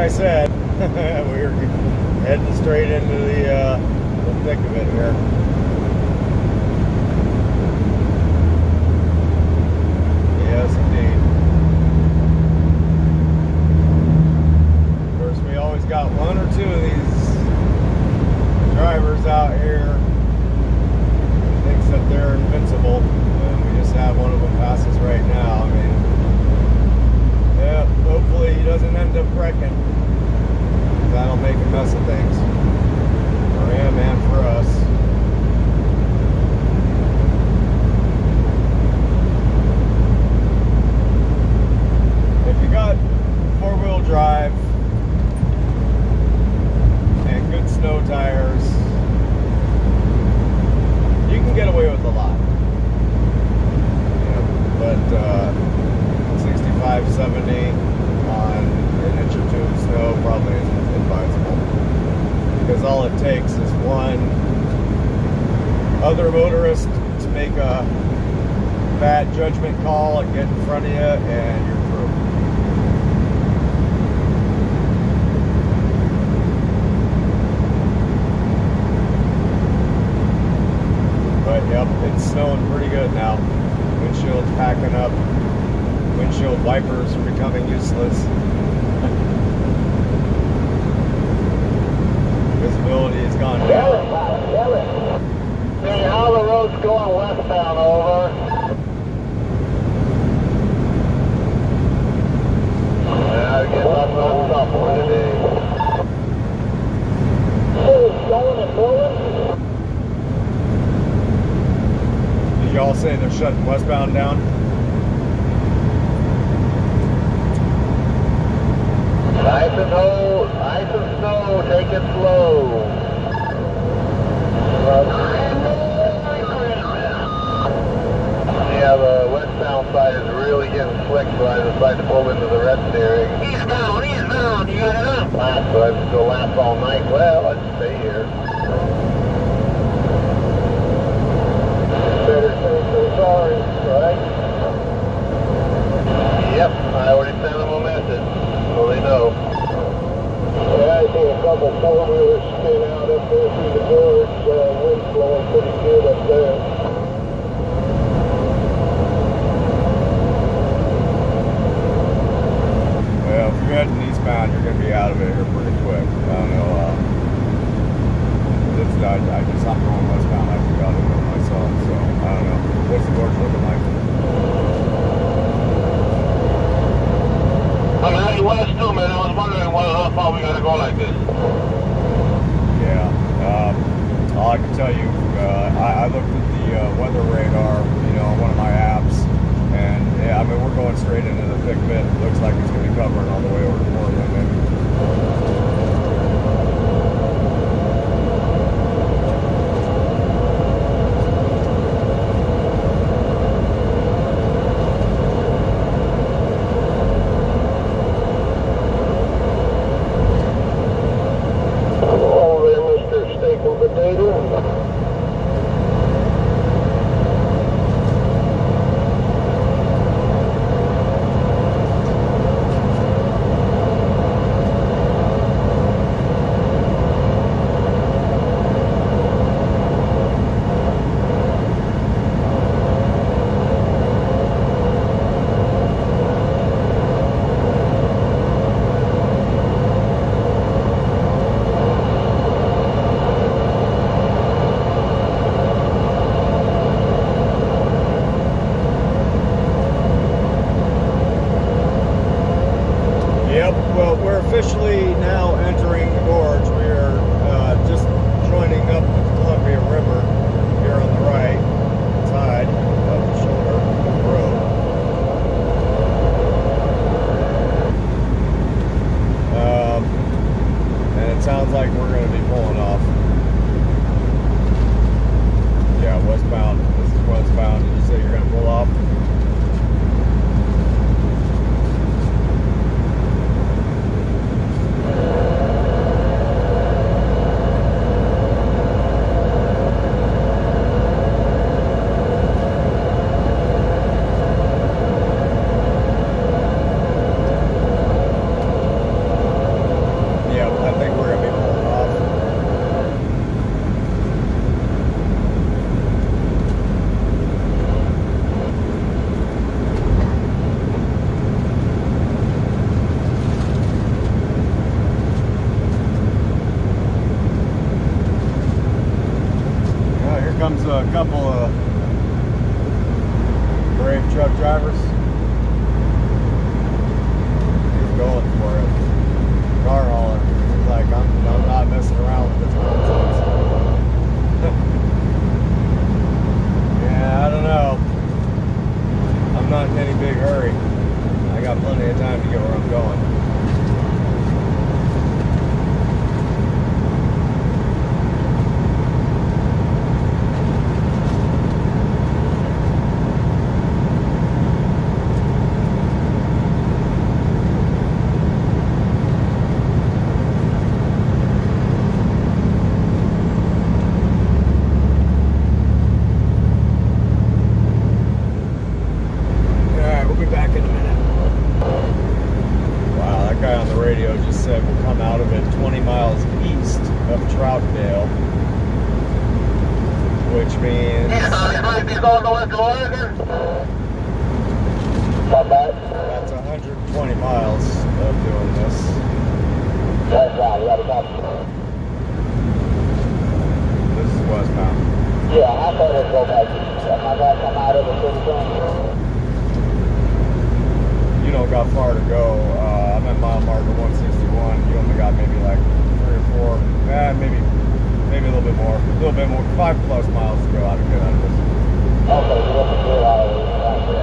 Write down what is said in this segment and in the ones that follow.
I said, we're heading straight into the thick of it here. Yes, indeed. Of course, we always got one or two of these drivers out here who thinks that they're invincible, and we just had one of them passes right now. I mean, yeah, hopefully he doesn't end up wrecking. That'll make a mess of things for him and for us. If you got four-wheel drive and good snow tires, you can get away with a lot. But 65, 70 on an inch or two of snow probably isn't advisable, because all it takes is one other motorist to make a bad judgment call and get in front of you, and you're through. But yep, it's snowing pretty good now. Windshield's packing up. Windshield wipers are becoming useless. Visibility has gone down. Hey, how the road's going westbound, over? Yeah, I guess I'm not stopping today. Going and moving? Did y'all say they're shutting westbound down? Ice and snow, take it slow. Yeah, the westbound side is really getting slick, so I decided to pull into the rest area. Eastbound, you got it up. So I was going to last all night. Well, I'd stay here. Better safe than sorry, right? Yep, I already sent them a message, so they know. Yeah, I see a couple four-wheelers spin out up there through the gorge. Wind's blowing pretty good up there. Well, if you're heading eastbound, you're going to be out of it here pretty quick. I don't know. I just stopped going westbound. I forgot to know myself, so I don't know. What's the gorge looking like? I'm heading west too, man. I was wondering how far we gotta go like this. Yeah. All I can tell you, I looked at the weather radar, on one of my apps, and yeah, I mean, we're going straight into the thick of it. It looks like it's going to be covering all the way over to Portland, maybe. Officially now entering the gorge. We are just joining up with the Columbia River here on the right side of the shoulder of the road. And it sounds like we're going to be pulling off. Yeah, westbound. This is westbound. Did you say you're going to pull off? drivers. He's going for it. Car hauler. He's like, I'm not messing around with this nonsense. Yeah, I don't know. I'm not in any big hurry. I got plenty of time to get where I'm going. Which means that's 120 miles of doing this. This is westbound. Yeah, I thought it'd go back. My guy come out of the city. You don't got far to go. I'm at mile marker 161. You only got maybe like 3 or 4, maybe a little bit more. 5+ miles to go out of good out of this. Okay, you want to do out of this.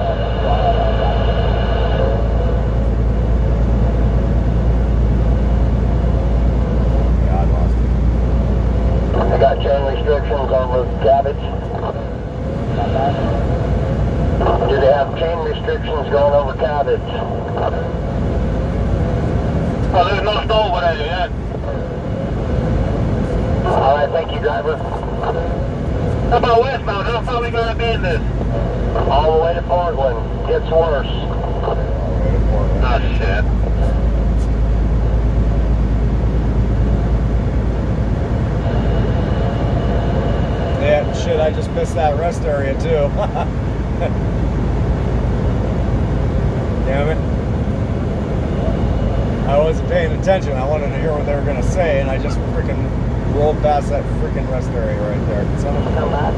Yeah, I lost it. I got chain restrictions over cabbage. Do they have chain restrictions going over cabbage? Oh, there's no snow over there yet. All right, thank you, driver. How about westbound? How far are we going to be in this? All the way to Portland. Gets worse. All the way to Portland. Oh, shit. Yeah, shit, I just missed that rest area, too. Damn it. I wasn't paying attention. I wanted to hear what they were going to say, and I just freaking rolled past that freaking rest area right there. Can someone come back?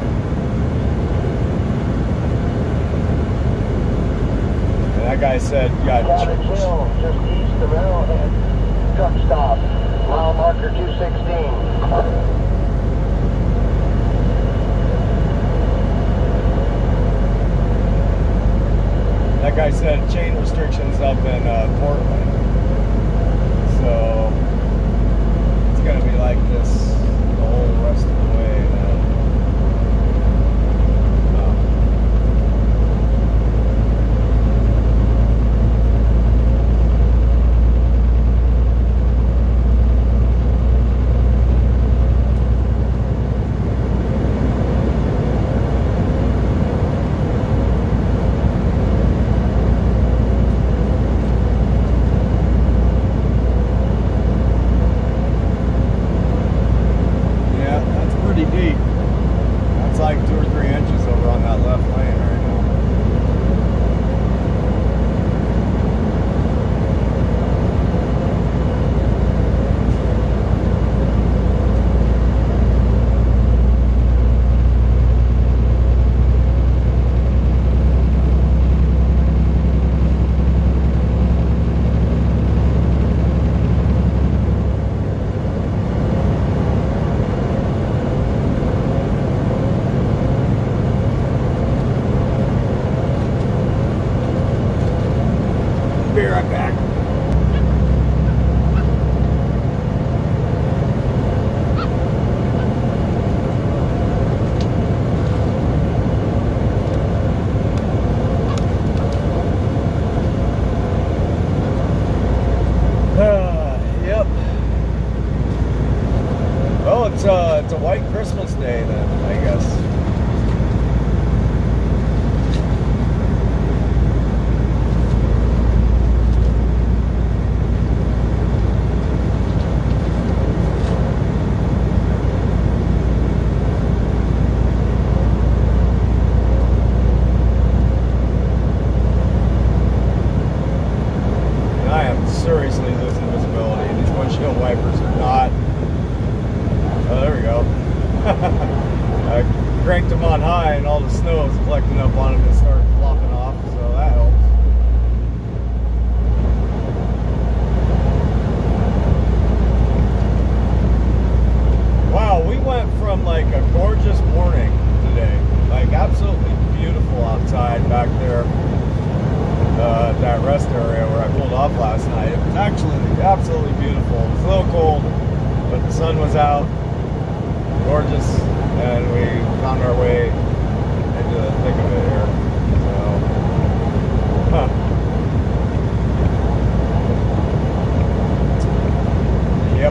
And that guy said, "Yeah, Cabbage Hill, just east of Arrowhead. Truck stop. Mile marker 216. That guy said chain restrictions up in Portland. So it's gonna be like this the whole rest of the way then. Deep. That's like 2 or 3 inches over on that left lane right now. Be right back. Yep. Well, it's a white Christmas day then, I guess. that rest area where I pulled off last night. It was actually absolutely beautiful. It was a little cold, but the sun was out, gorgeous, and we found our way into the thick of it here. So, yep.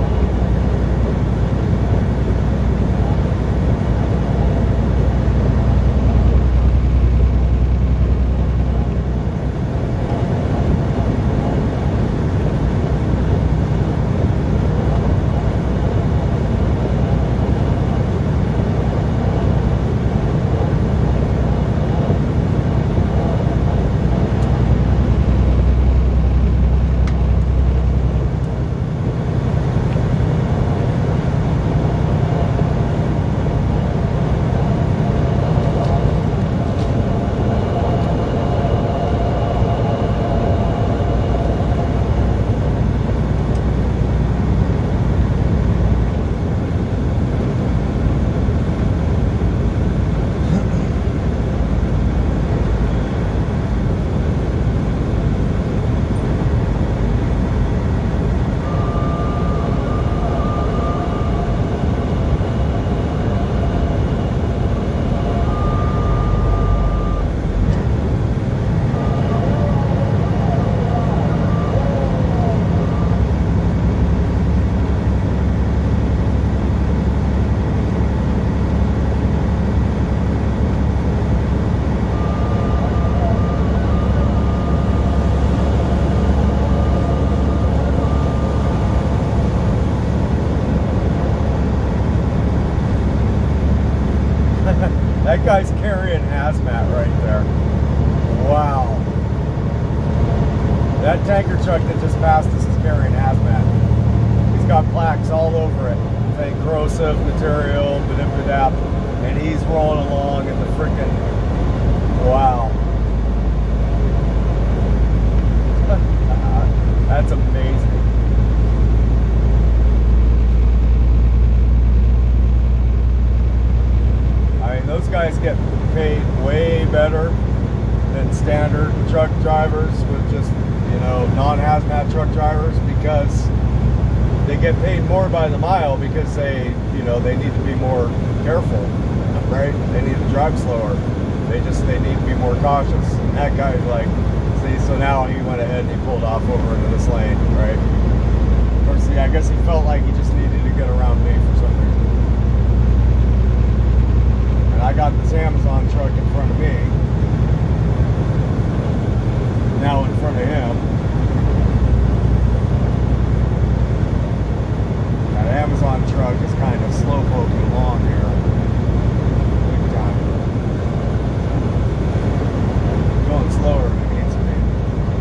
That guy's carrying hazmat right there. Wow. That tanker truck that just passed us is carrying hazmat. He's got plaques all over it. Saying corrosive material, badip-badap, and he's rolling along in the frickin', wow. That's amazing. Those guys get paid way better than standard truck drivers with just, you know, non-hazmat truck drivers, because they get paid more by the mile because they, you know, they need to be more careful, right? They need to drive slower. They need to be more cautious. And that guy's like, see, so now he went ahead and he pulled off over into this lane, right? Of course, yeah, I guess he felt like he just needed to get around me for some reason. I got this Amazon truck in front of me, now in front of him. That Amazon truck is kind of slow poking along here, big time. Going slower than it needs to be.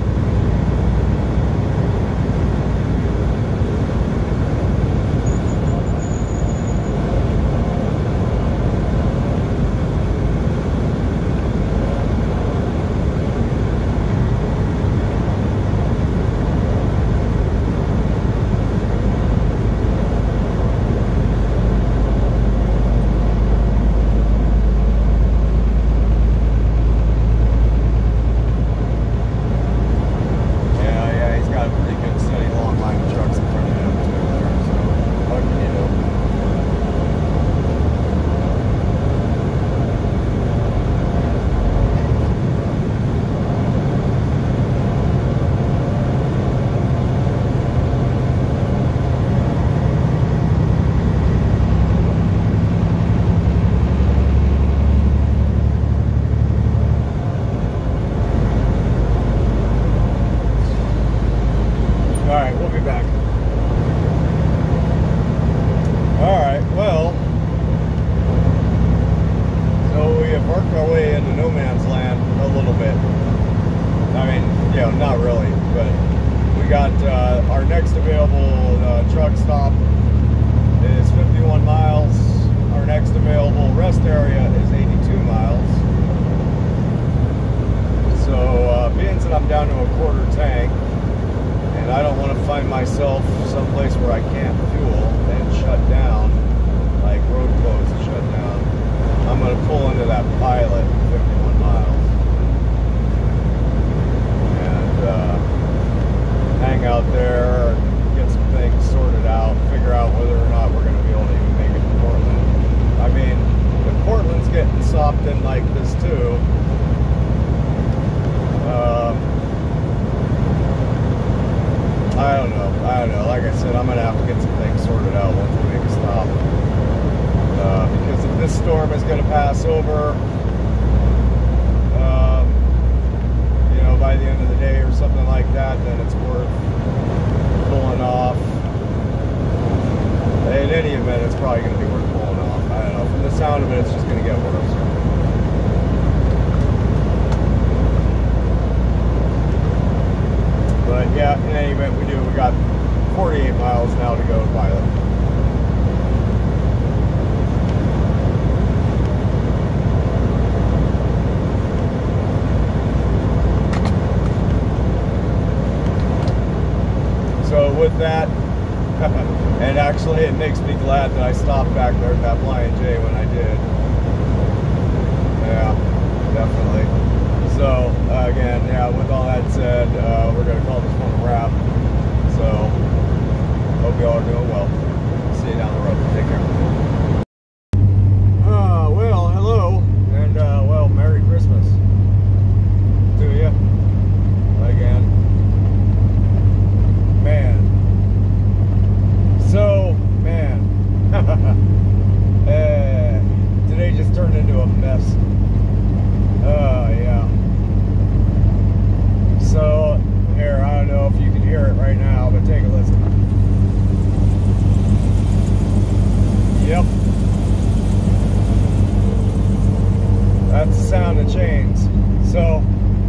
Our next available truck stop is 51 miles. Our next available rest area is 82 miles. So being that I'm down to a quarter tank, and I don't want to find myself someplace where I can't fuel and shut down, like road closed and shut down, I'm going to pull into that pilot 51 miles. probably going to be worth pulling off. I don't know. From the sound of it, it's just going to get worse. But yeah, in any event, we got 48 miles now to go to Pilot. So with that, and actually it makes me glad that I stopped back there at that Flying J when I did. Yeah, definitely. So again, yeah, with all that said, we're going to call this one a wrap. So hope you all are doing well. See you down the road. Take care. Well, hello, and well, Merry Christmas to you again. Man. So, man, today just turned into a mess. Yeah. So, here, I don't know if you can hear it right now, but take a listen. Yep. That's the sound of chains. So,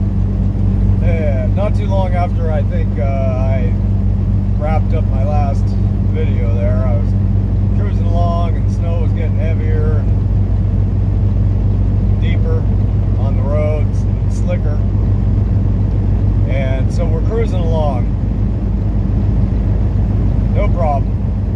not too long after I think I wrapped up my last video there, I was cruising along and the snow was getting heavier and deeper on the roads and slicker, and so we're cruising along, no problem.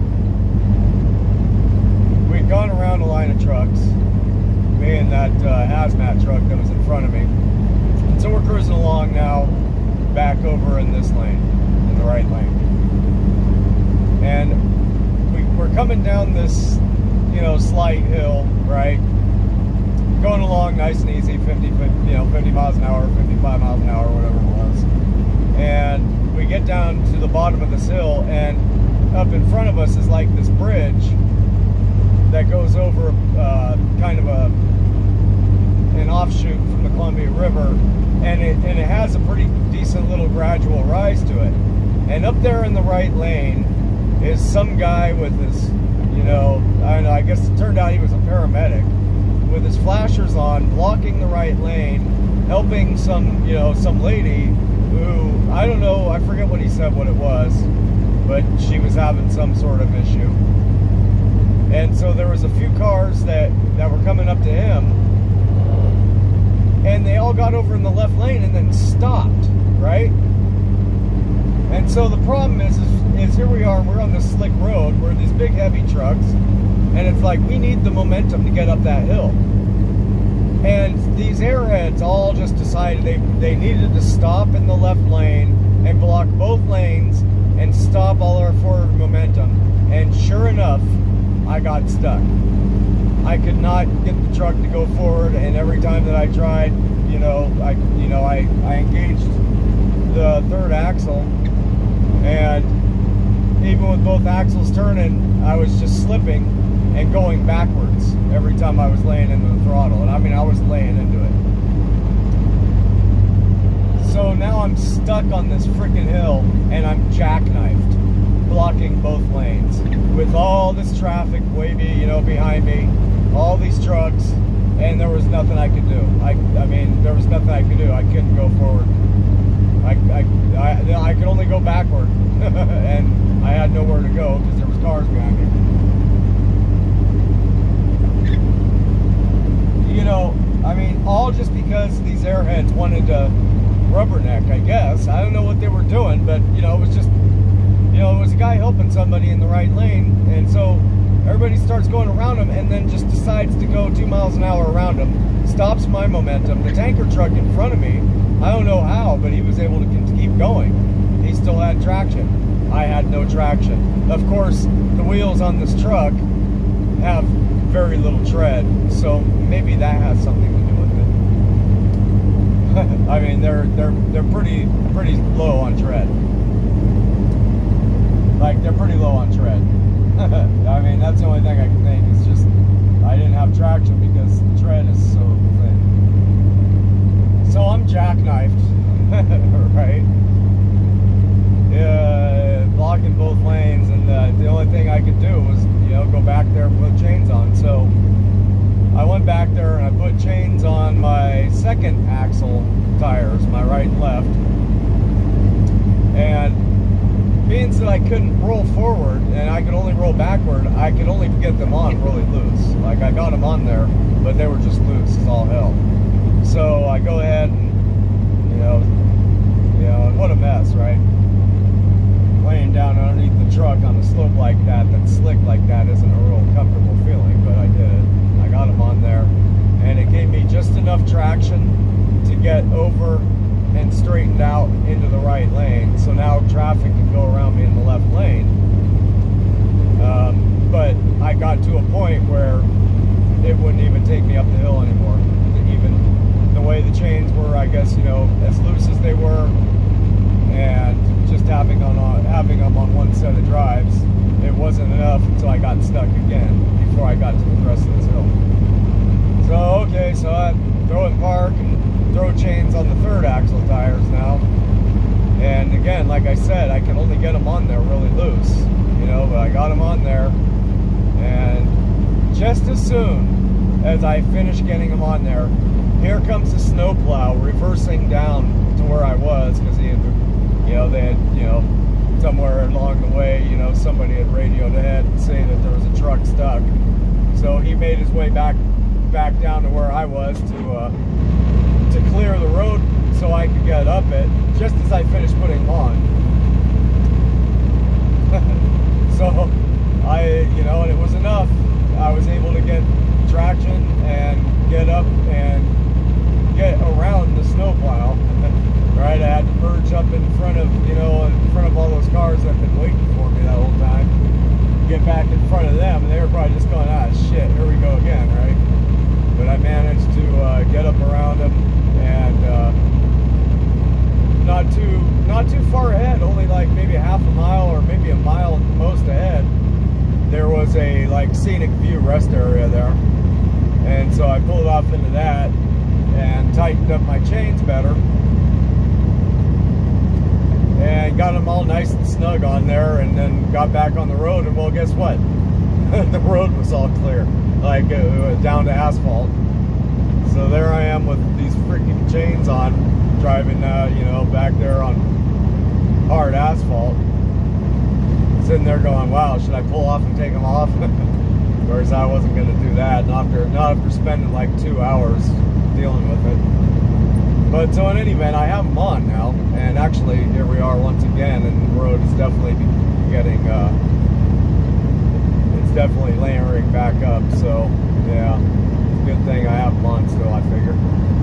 We'd gone around a line of trucks, me and that hazmat truck that was in front of me, and so we're cruising along now back over in this lane, in the right lane. And we're coming down this, you know, slight hill, right? Going along nice and easy, 50 miles an hour, 55 miles an hour, whatever it was. And we get down to the bottom of this hill, and up in front of us is like this bridge that goes over kind of an offshoot from the Columbia River, and it has a pretty decent little gradual rise to it. And up there in the right lane is some guy with his, you know, I don't know, I guess it turned out he was a paramedic, with his flashers on, blocking the right lane, helping some, you know, some lady who, I don't know, I forget what he said what it was, but she was having some sort of issue. And so there was a few cars that were coming up to him, and they all got over in the left lane and then stopped, right? And so the problem is here we are, we're on this slick road, we're these big heavy trucks, and it's like we need the momentum to get up that hill. And these airheads all just decided they needed to stop in the left lane and block both lanes and stop all our forward momentum. And sure enough, I got stuck. I could not get the truck to go forward, and every time that I tried, I engaged the third axle, and even with both axles turning, I was just slipping and going backwards every time I was laying into the throttle. And I mean, I was laying into it. So now I'm stuck on this freaking hill, and I'm jackknifed, blocking both lanes with all this traffic way behind me, all these trucks, and there was nothing I could do. I mean, there was nothing I could do. I couldn't go forward. I could only go backward, and I had nowhere to go because there was cars behind me. I mean, all just because these airheads wanted to rubberneck, I guess. I don't know what they were doing, but it was just, it was a guy helping somebody in the right lane, and so everybody starts going around him, and then just decides to go 2 miles an hour around him, stops my momentum. The tanker truck in front of me, I don't know how, but he was able to keep going. He still had traction. I had no traction. Of course, the wheels on this truck have very little tread, so maybe that has something to do with it. I mean, they're pretty low on tread. Like, they're pretty low on tread. I mean, that's the only thing I can think. It's just I didn't have traction because the tread is so thin. So I'm jackknifed, right? Blocking both lanes, and the only thing I could do was, go back back there and put chains on. So I went back there and I put chains on my second axle tires, my right and left. And being that I couldn't roll forward and I could only roll backward, I could only get them on really loose. Like, I got them on there, but they were just loose as all hell. So I go ahead and, what a mess, right? Laying down underneath the truck on a slope like that, that's slick like that, isn't a real comfortable feeling, but I did it. I got them on there, and it gave me just enough traction to get over and straightened out into the right lane. So now traffic can go around me in the left lane. But I got to a point where it wouldn't even take me up the hill anymore. Even the way the chains were, I guess, as loose as they were, and just having them on one set of drives, it wasn't enough until I got stuck again before I got to the rest of this hill. So, okay, so I throw in park and throw chains on the third axle tires now. And again, like I said, I can only get them on there really loose, but I got them on there. And just as soon as I finish getting them on there, here comes the snowplow reversing down to where I was, because they had, somewhere along the way, somebody had radioed ahead and say that there was a truck stuck. So he made his way back down to where I was to clear the road so I could get up it, just as I finished putting them on. So and it was enough. I was able to get traction and get up and get around the snowplow. Right, I had to merge up in front of, in front of all those cars that have been waiting for me that whole time. Get back in front of them, and they were probably just going, ah, shit, here we go again, right? But I managed to get up around them, and not too far ahead, only like maybe half a mile or maybe a mile at the most ahead, there was a scenic view rest area there. And so I pulled off into that and tightened up my chains better and got them all nice and snug on there, and then got back on the road. And well, guess what? The road was all clear, down to asphalt. So there I am with these freaking chains on, driving back there on hard asphalt, sitting there going, wow, should I pull off and take them off? Of course, I wasn't going to do that, not after spending like 2 hours dealing with it. But so in any event, I have them on now, and actually here we are once again, and the road is definitely getting, it's definitely layering back up. So yeah, it's a good thing I have them on still, I figure.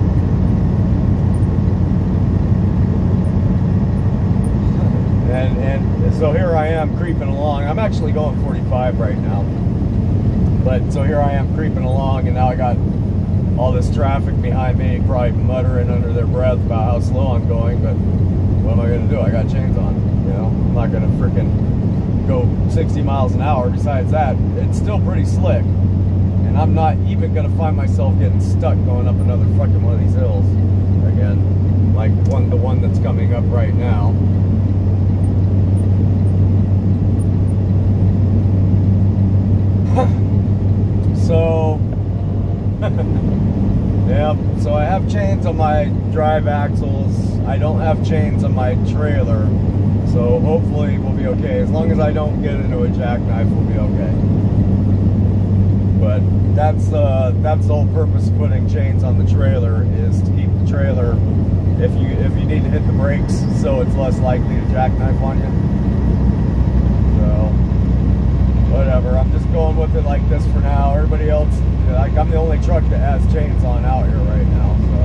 And so here I am creeping along. I'm actually going 45 right now. But so here I am creeping along, and now I got all this traffic behind me, probably muttering under their breath about how slow I'm going. But what am I going to do? I got chains on. I'm not going to freaking go 60 miles an hour. Besides that, it's still pretty slick. And I'm not even going to find myself getting stuck going up another fucking one of these hills again, like the one that's coming up right now. So, yeah, so I have chains on my drive axles. I don't have chains on my trailer, so hopefully we'll be okay. As long as I don't get into a jackknife, we'll be okay. But that's the whole purpose of putting chains on the trailer, is to keep the trailer, if you need to hit the brakes, so it's less likely to jackknife on you. So whatever, I'm just going with it like this for now. Everybody else, I'm the only truck that has chains on out here right now, so.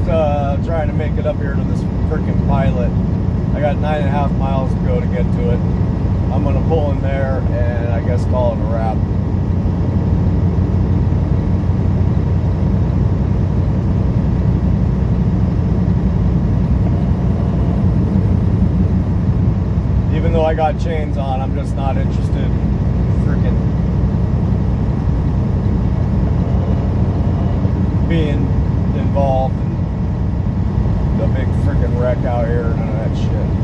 trying to make it up here to this freaking pilot. I got 9.5 miles to go to get to it. I'm gonna pull in there and I guess call it a wrap. Even though I got chains on, I'm just not interested in freaking being involved in the big freaking wreck out here, none of that shit.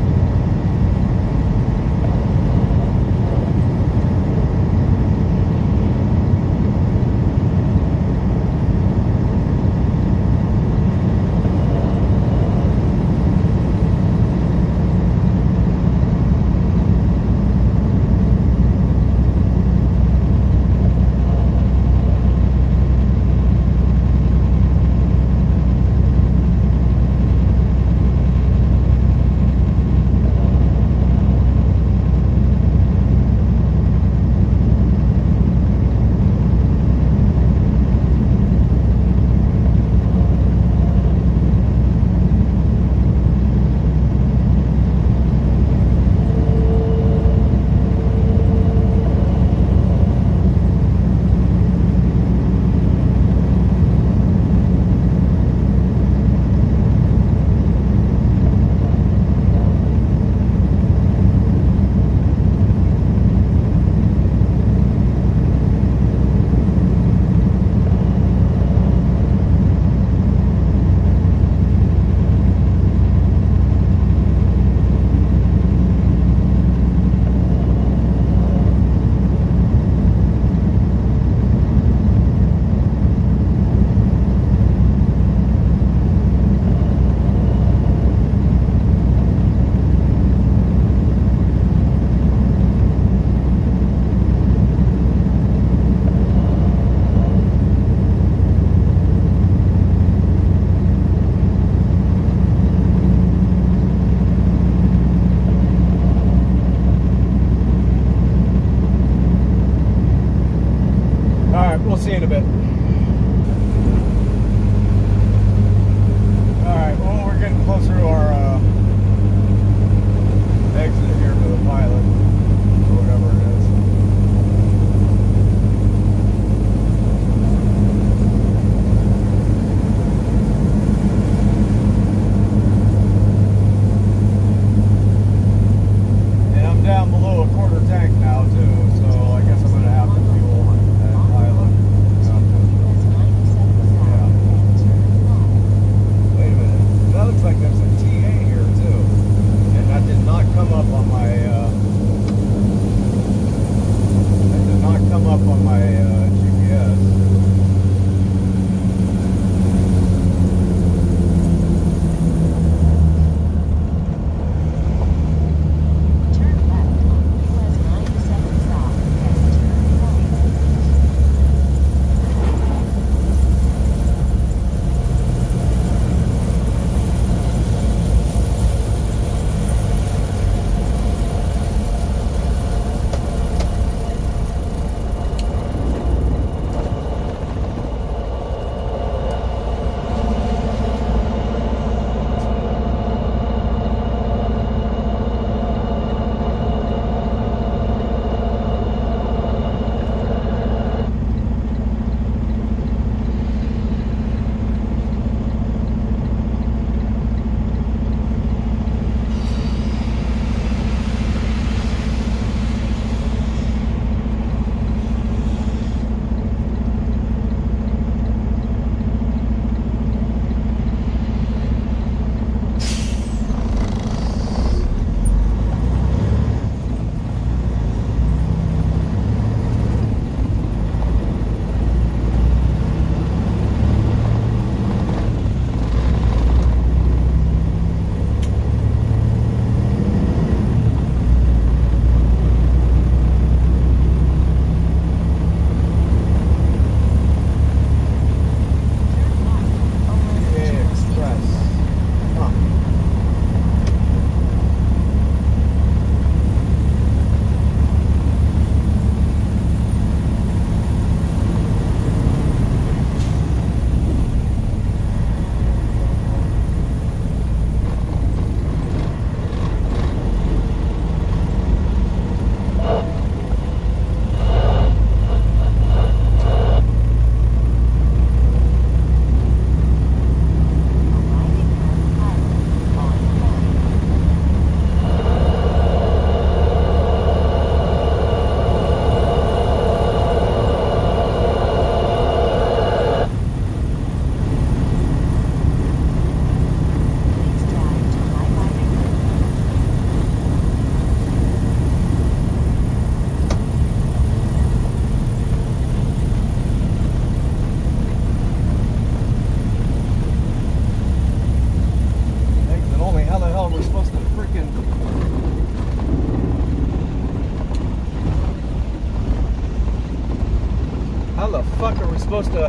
supposed to...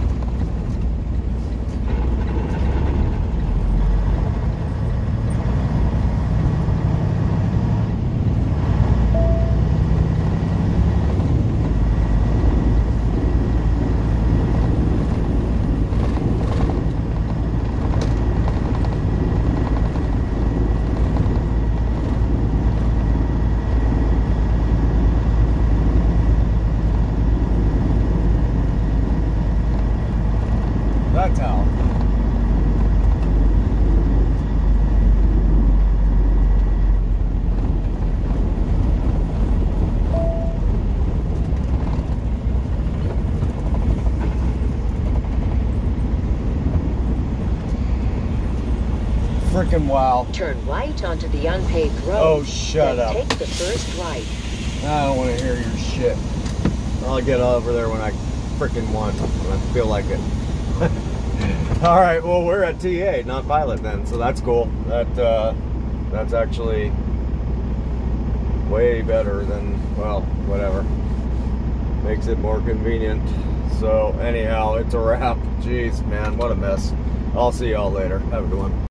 That's how. Frickin' wow. Turn right onto the unpaved road. Oh, shut then up. Take the first right. I don't want to hear your shit. I'll get over there when I frickin' want, when I feel like it. All right, well, we're at TA, not Pilot then, so that's cool. That's actually way better than, well, whatever. Makes it more convenient. So anyhow, it's a wrap. Jeez, man, what a mess. I'll see y'all later. Have a good one.